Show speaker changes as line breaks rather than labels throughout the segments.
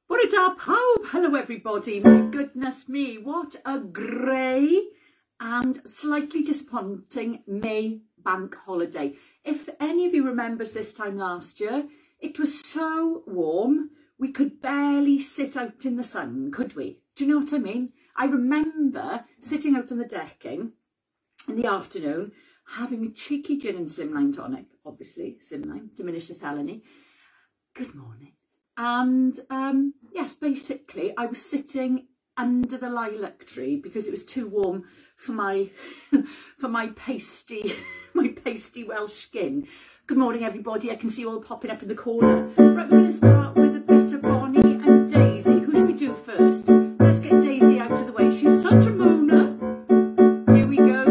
What a da pawb! Hello everybody. My goodness me, what a grey and slightly disappointing May bank holiday. If any of you remembers this time last year, it was so warm we could barely sit out in the sun, could we? Do you know what I mean? I remember sitting out on the decking in the afternoon having a cheeky gin and slimline tonic, obviously slimline, diminish the felony. Good morning. And yes, basically I was sitting under the lilac tree because it was too warm for my pasty Welsh skin. Good morning everybody. I can see you all popping up in the corner. Right, we're going to start with a bit of Bonnie and Daisy. Who should we do first? Let's get Daisy out of the way. She's such a moaner. Here we go.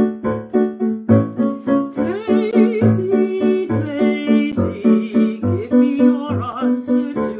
Daisy, Daisy, give me your answer too.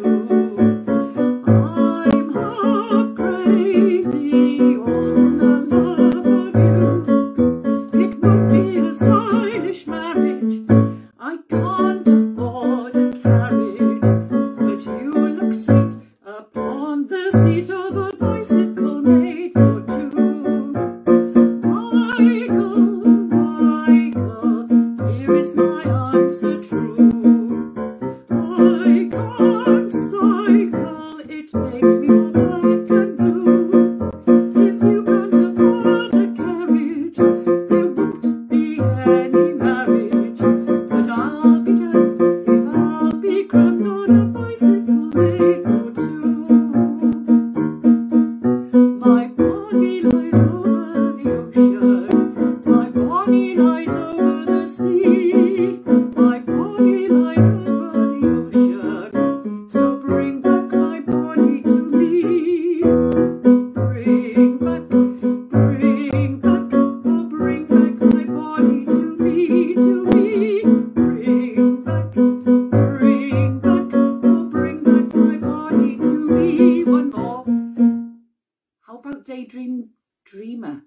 Dreamer.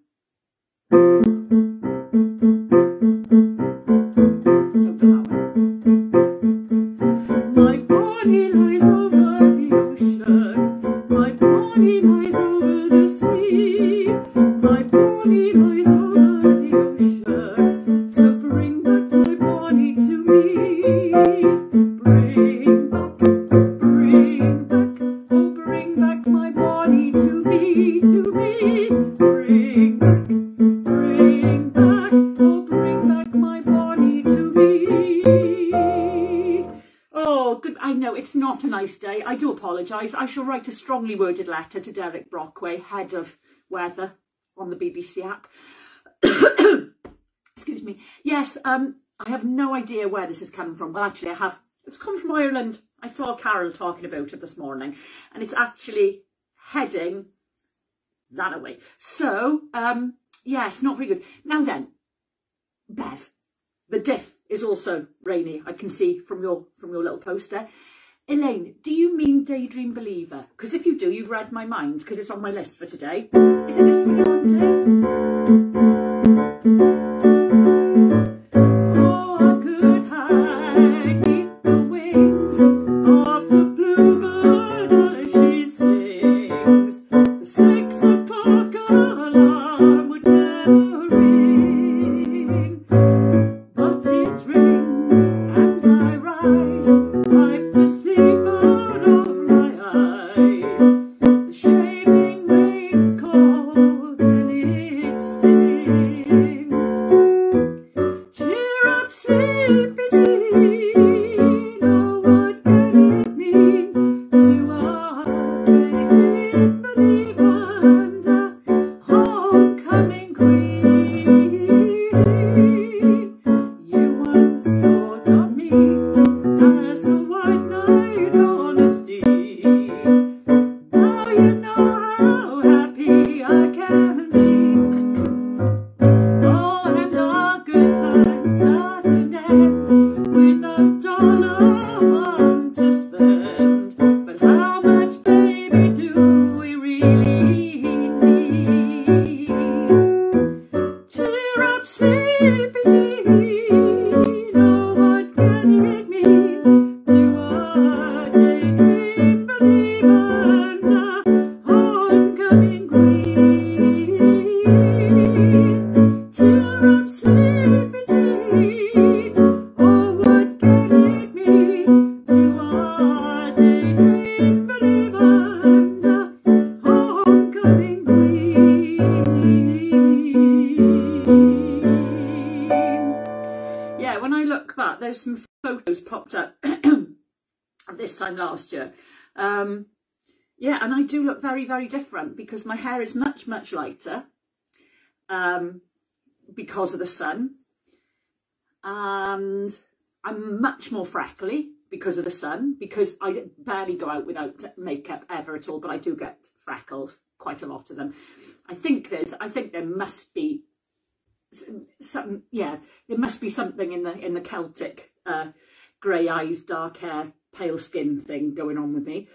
My Bonnie lies over the ocean, my Bonnie lies over the sea, my Bonnie lies over the ocean, so bring back my Bonnie to me. Bring back, oh bring back my Bonnie to me, to me. Bring back, oh bring back my Bonnie to me. Oh, good. I know it's not a nice day. I do apologise. I shall write a strongly worded letter to Derek Brockway, head of weather on the BBC app. Excuse me. Yes, I have no idea where this is coming from. Well, actually, I have. It's come from Ireland. I saw Carol talking about it this morning, and it's actually heading that away. So, yes, not very good. Now then, Bev, the diff is also rainy. I can see from your little poster. Elaine, do you mean Daydream Believer? Because if you do, you've read my mind, because it's on my list for today. Is it this one you wanted? Oh, I could hide beneath the wings of the bluebird as she sings. The 6 o'clock alarm would never ring, but it rings and I rise, wipe the sleep out of my eyes. The shaving razor's cold and it stings. photos popped up this time last year. Yeah, and I do look very, very different because my hair is much, much lighter because of the sun. And I'm much more freckly because of the sun, because I barely go out without makeup ever at all, but I do get freckles, quite a lot of them. I think there must be something, yeah, there must be something in the Celtic grey eyes, dark hair, pale skin thing going on with me.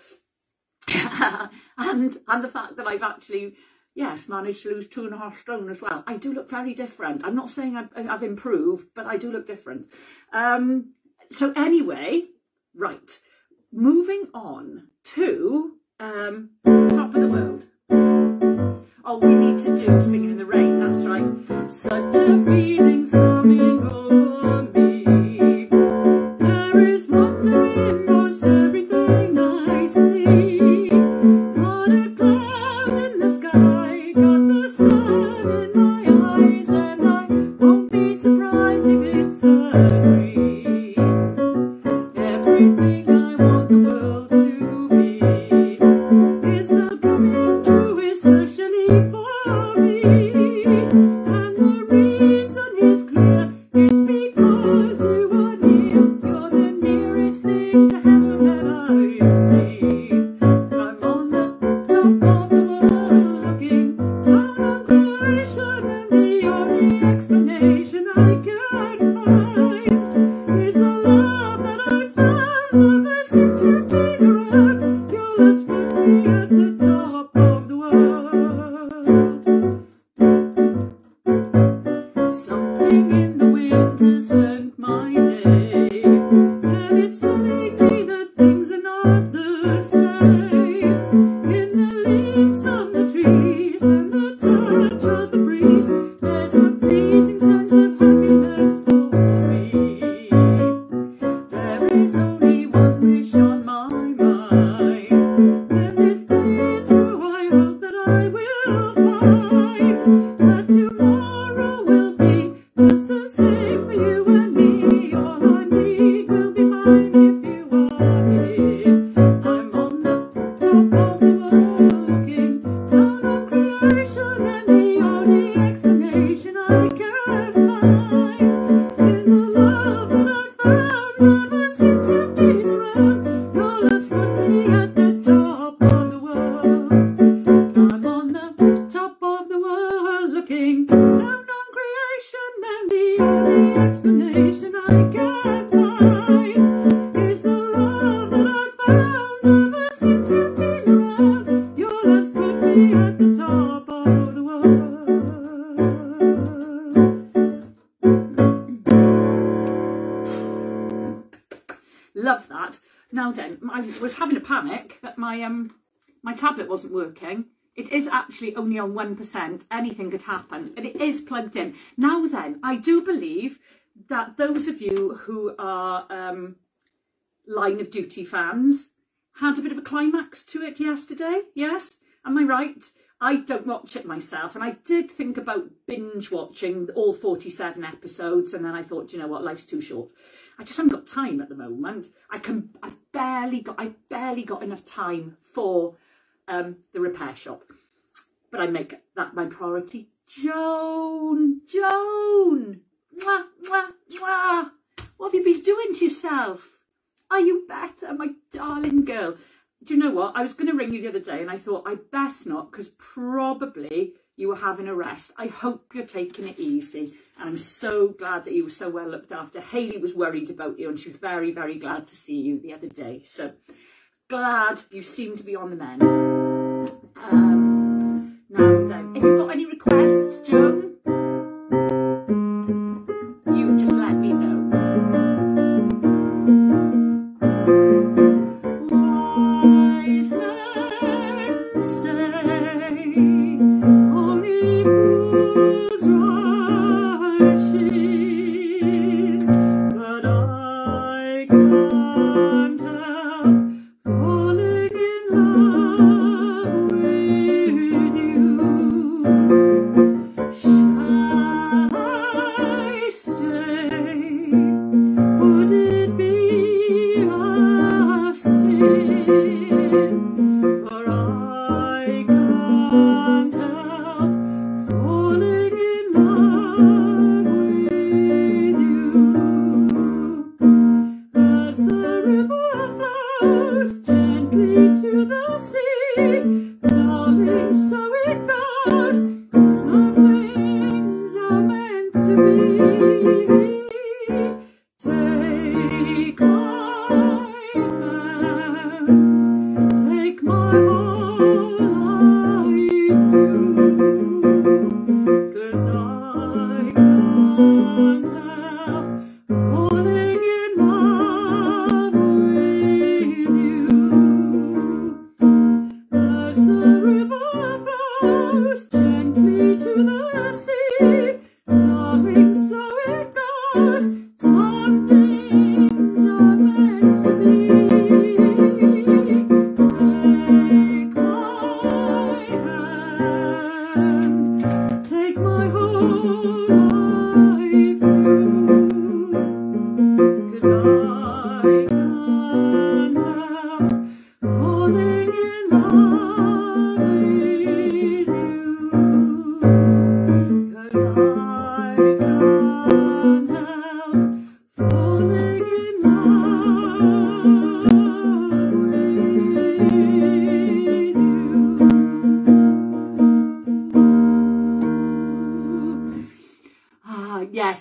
and the fact that I've actually, yes, managed to lose 2.5 stone as well. I do look very different. I'm not saying I've improved, but I do look different. So anyway, right, moving on to Top of the World. Oh, we need to do Singing in the Rain, that's right. Such a feeling's coming over me. There is wonder in most everything I see. Not a cloud in the sky, got the sun in my eyes, and I won't be surprised if it's a dream. Everything I want the world to be is now coming true, especially for me. And the reason is clear, it's because you are near. You're the nearest thing to heaven that I've seen. I'm on the top of the world, looking down on creation, and the only explanation I can find is the love that I found ever since you've been around. Your love's put me at the top of the world. Something in the wind has learned my name, and it's telling me that things are not the same. In the leaves on the trees and the touch of the breeze, there's a pleasing sense of happiness for me. There is only one wish on my mind, and this day is through. I hope that I will find that tomorrow will be just the same for you and me. All I need will be fine if you are here. I'm on the top of the world, looking down on creation, and the only explanation I can find in the love that I found ever since you've been around. Your love's put me at the top of the world. I'm on the top of the world, looking down on creation, and the only explanation I can find is the love that I found ever since you've been around. Your love's put me at the top of the world. Love that. Now then, I was having a panic that my tablet wasn't working. It is actually only on 1%. Anything could happen, but it is plugged in. Now then, I do believe that those of you who are Line of Duty fans had a bit of a climax to it yesterday. Yes, am I right? I don't watch it myself, and I did think about binge watching all 47 episodes, and then I thought, you know what, life's too short. I just haven't got time at the moment. I barely got enough time for the repair shop, but I make that my priority. Joan, mwah, mwah, mwah. What have you been doing to yourself? Are you better, my darling girl? Do you know what? I was going to ring you the other day and I thought I best not, because probably you were having a rest. I hope you're taking it easy. And I'm so glad that you were so well looked after. Hayley was worried about you and she was very, very glad to see you the other day. So glad you seem to be on the mend. Now then, if you've got any requests, Joan, you just let me know. Wise men say only fools rush in, but I can't help falling in love with you.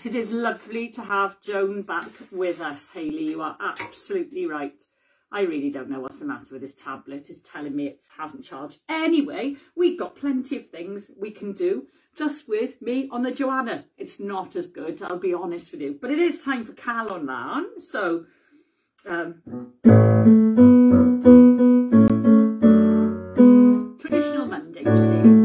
Yes, it is lovely to have Joan back with us, Hayley. You are absolutely right. I really don't know what's the matter with this tablet. It's telling me it hasn't charged. Anyway, we've got plenty of things we can do just with me on the Joanna. It's not as good, I'll be honest with you. But it is time for Calon Lan. So, traditional Monday, you see.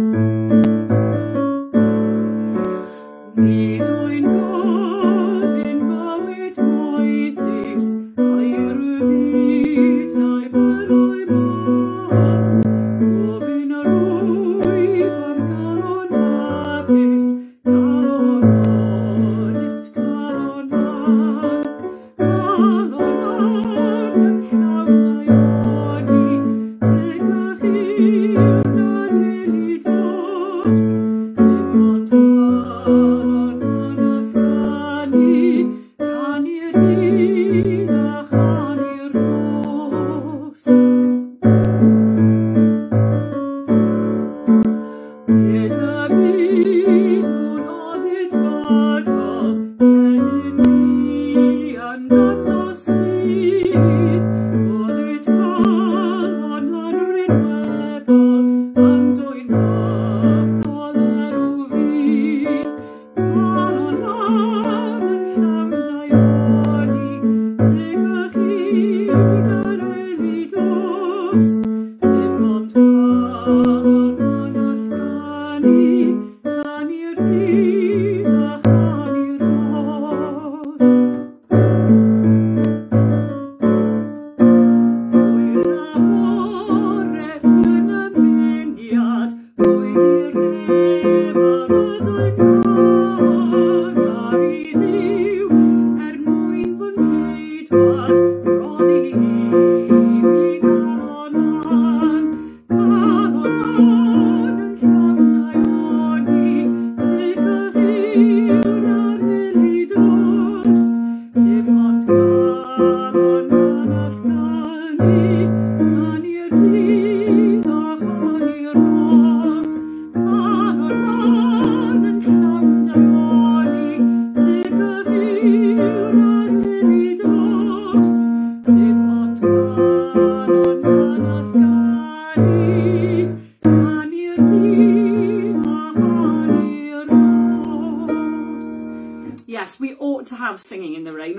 Yes, we ought to have singing in the rain.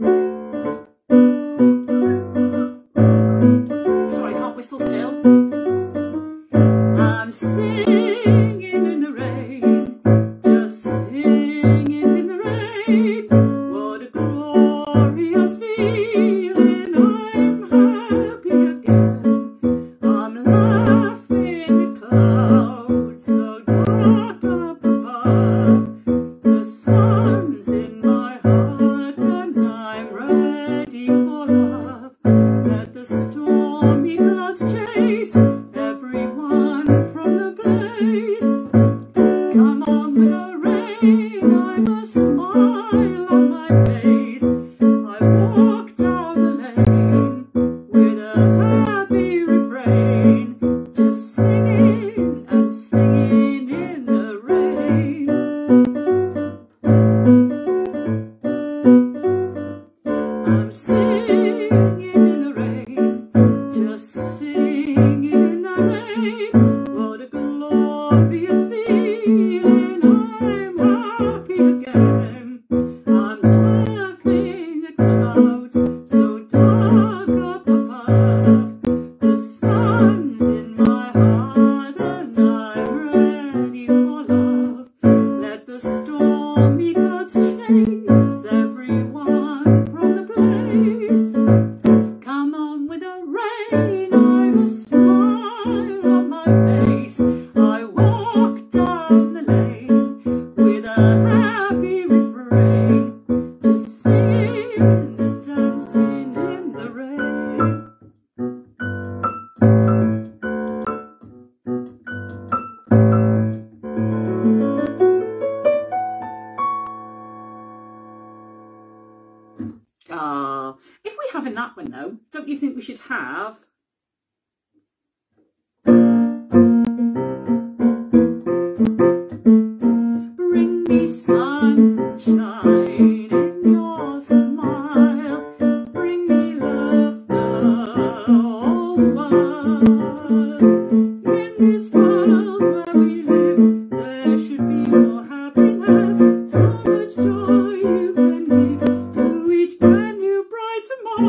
Sorry, I can't whistle still. I'm singing in the rain, just singing in the rain. What a glorious feeling, I'm happy again. I'm laughing at clouds so dark up above. The sun's in my heart and I'm ready for love. Let the stormy clouds chase everyone from the place. Come on with the rain, I must smile on my face. I walk down the lane with a happy refrain, just singing and singing in the rain. I'm singing in the rain, just singing in the rain. What a glorious feeling, I'm happy again. I'm laughing at clouds so dark up above. The sun's in my heart and I'm ready for love. Let the stormy clouds chase everyone from the place. Come on with the rain, I must smile on my face. I walk down the lane with a happy refrain, just singing and dancing in the rain. If we're having that one though, don't you think we should have Bring me sunshine?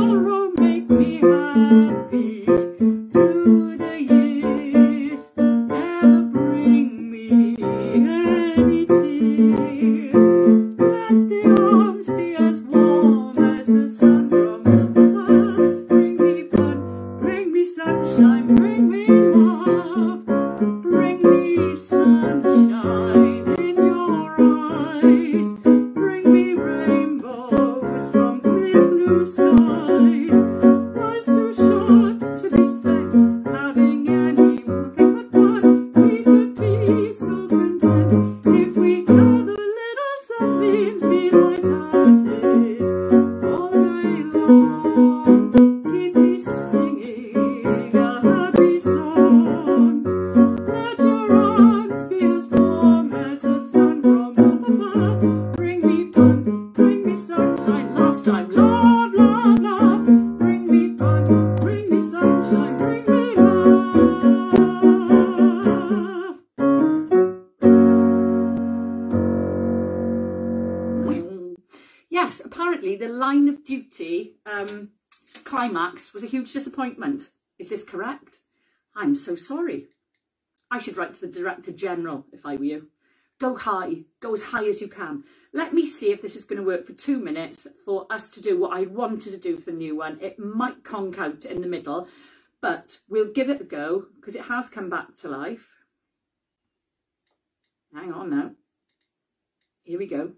tomorrow make me happy. Through the years, never bring me any tears. Let the arms be as warm as the sun from above. Bring me fun, bring me sunshine, bring me love. Bring me sunshine in your eyes. Bring me rainbows from clear blue skies. Life's too short to be spent having anything but fun. We could be so content if we gather little sunbeams, be light-hearted all day long. Keep me singing a happy song. Let your arms be as warm as the sun from above. Bring me fun, bring me sunshine. Last time, love, love, love. Bring me fun, bring me sunshine, bring me love. Yes, apparently the Line of Duty climax was a huge disappointment. Is this correct? I'm so sorry. I should write to the Director General if I were you. Go high, go as high as you can. Let me see if this is going to work for 2 minutes for us to do what I wanted to do for the new one. It might conk out in the middle, but we'll give it a go because it has come back to life. Hang on now. Here we go.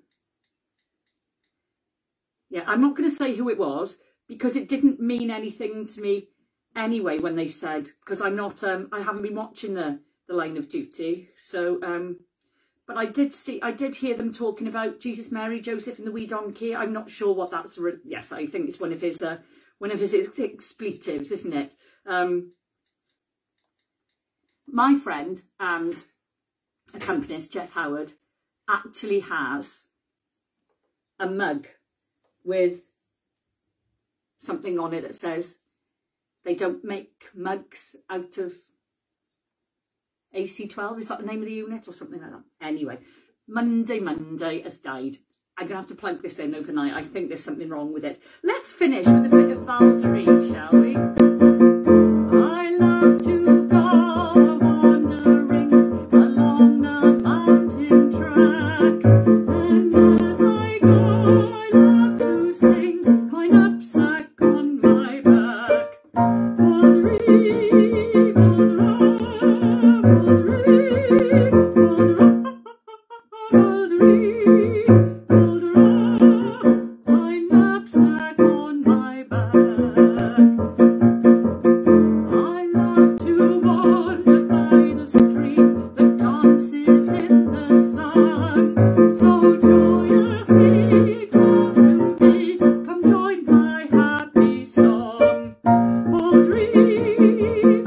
Yeah, I'm not going to say who it was because it didn't mean anything to me anyway when they said, because I'm not, I haven't been watching the Line of Duty. So, but I did hear them talking about Jesus, Mary, Joseph and the wee donkey. I'm not sure what that's, yes, I think it's one of his expletives, isn't it? My friend and accompanist, Jeff Howard, actually has a mug with something on it that says they don't make mugs out of AC12. Is that the name of the unit or something like that? Anyway, Monday has died. I'm going to have to plug this in overnight. I think there's something wrong with it. Let's finish with a bit of Valderie, shall we? I love to go wandering along the mountain track, and as I go I love to sing my knapsack on my back. Valderie, my knapsack on my back. I love to wander by the stream that dances in the sun. So joyously close to me, come join my happy song. Valderie,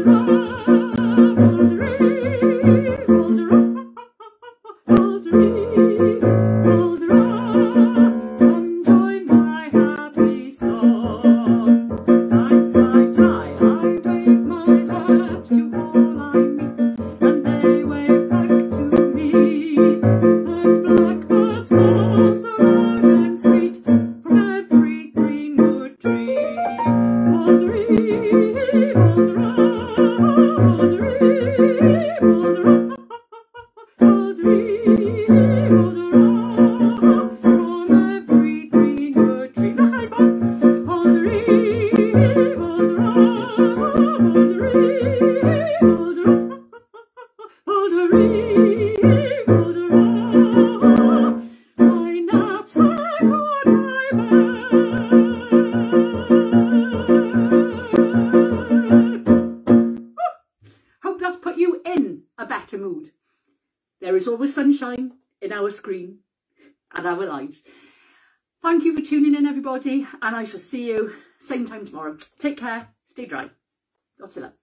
come join my happy song. Nights I die, I wave my hat to all I meet, and they wave back to me. And blackbirds call so loud and sweet from every greenwood tree. Valderie, from every greenwood tree. My knapsack on my back. Hope that's put you in a better mood. There is always sunshine in our screen and our lives. Thank you for tuning in, everybody, and I shall see you same time tomorrow. Take care, stay dry. Lots of love.